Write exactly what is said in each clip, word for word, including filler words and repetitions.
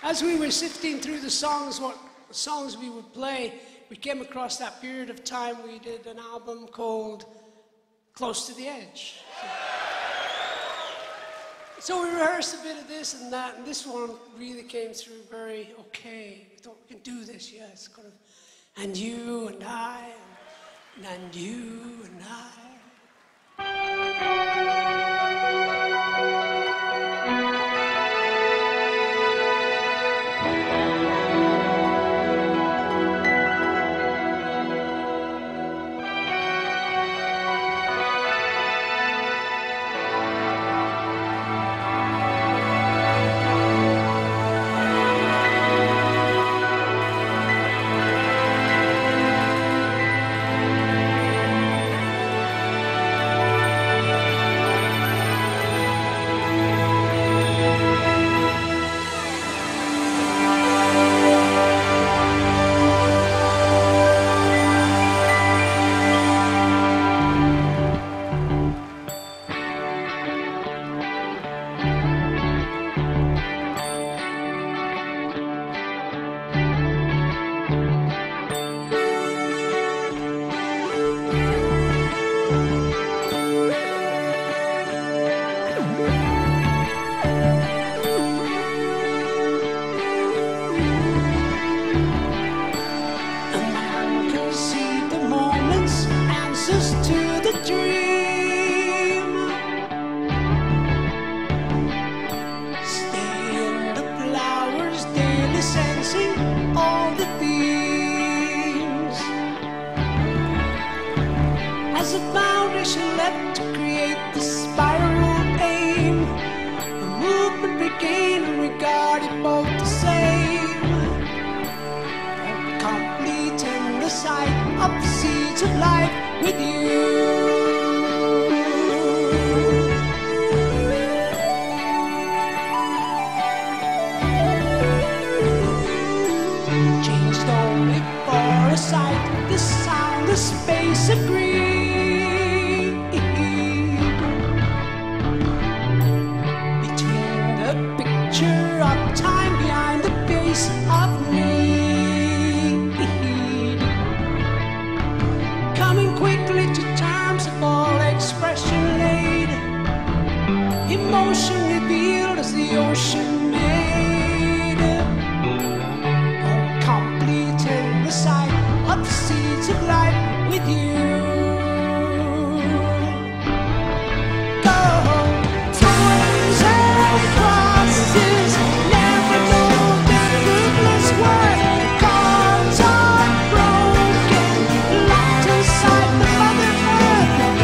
As we were sifting through the songs, what songs we would play, we came across that period of time we did an album called Close to the Edge. So we rehearsed a bit of this and that, and this one really came through very okay. We thought we can do this, yeah, it's kind of, and you and I, and, and you and I.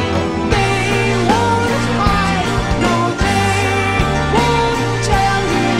Tell you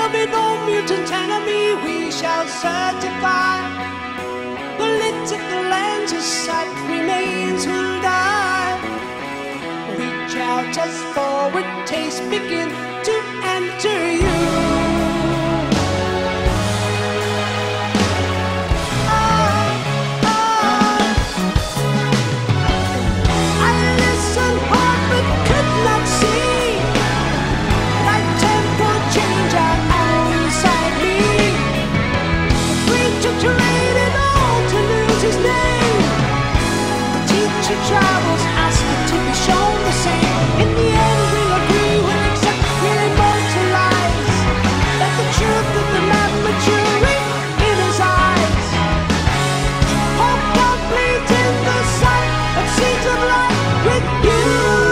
be no mutant enemy we shall certify. Political and society remains will die. Reach out as forward tastes begin to enter you. Travels asking to be shown the same. In the end, we'll agree, we'll accept, we'll immortalize. Let the truth of the man maturing in his eyes. Hope complete in the sight of seeds of light with you.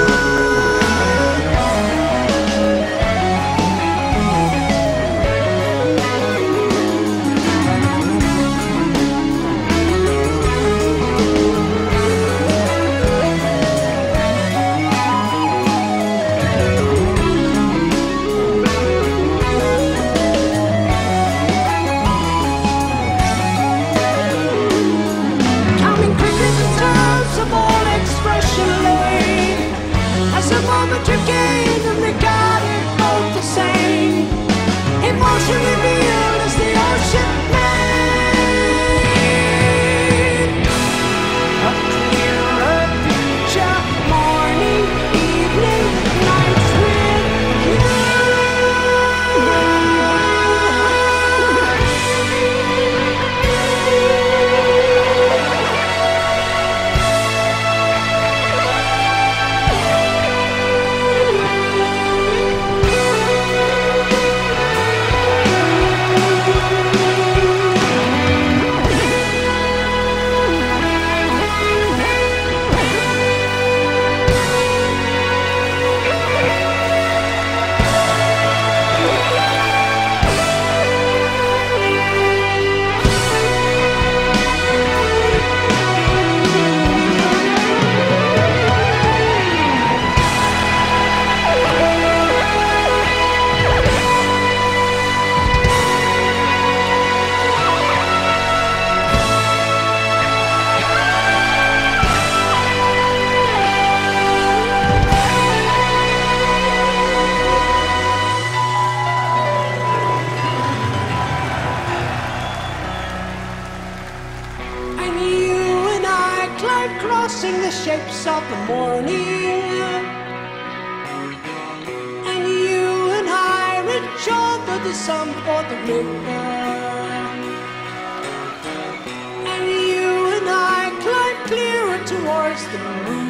Crossing the shapes of the morning, and you and I reach over the sun for the river, and you and I climb clearer towards the moon.